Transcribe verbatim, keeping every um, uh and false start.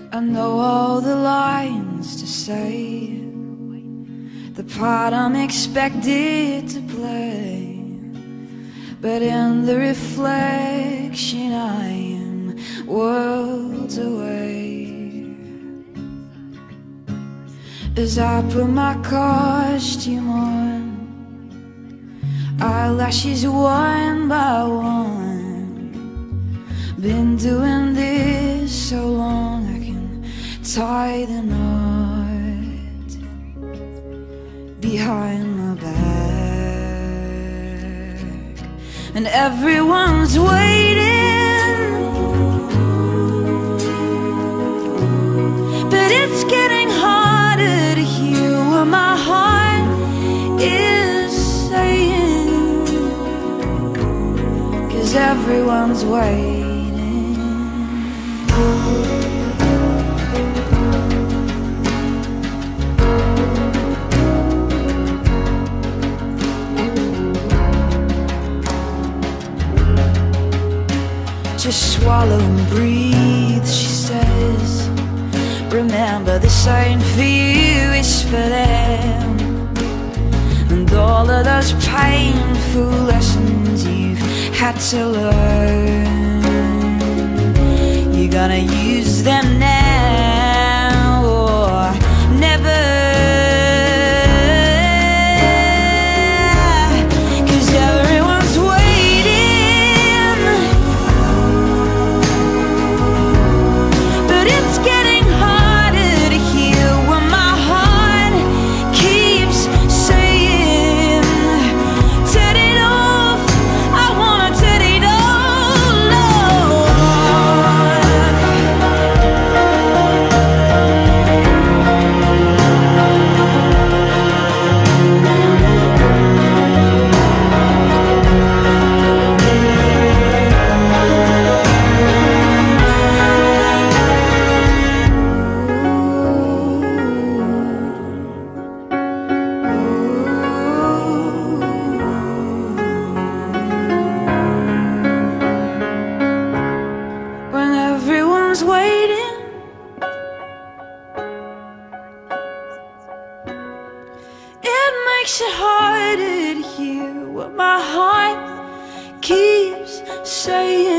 I know all the lines to say, the part I'm expected to play, but in the reflection I am worlds away. As I put my costume on, eyelashes one by one, been doing this so long I can tie the knot behind my back, and everyone's waiting, but it's getting harder to hear what my heart is saying, 'cause everyone's waiting. Just swallow and breathe, she says. Remember, this ain't for you, it's for them. And all of those painful lessons you've had to learn, you're gonna use them now or never. Waiting, it makes it harder to hear what my heart keeps saying.